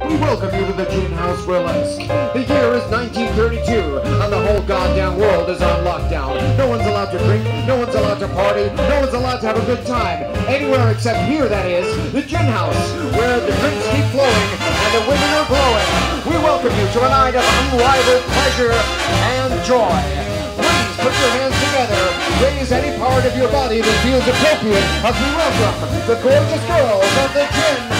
We welcome you to the Gin House Burlesque. The year is 1932, and the whole goddamn world is on lockdown. No one's allowed to drink, no one's allowed to party, no one's allowed to have a good time. Anywhere except here, that is, the Gin House, where the drinks keep flowing and the women are glowing. We welcome you to a night of unrivaled pleasure and joy. Please put your hands together, raise any part of your body that feels appropriate as we welcome the gorgeous girls of the Gin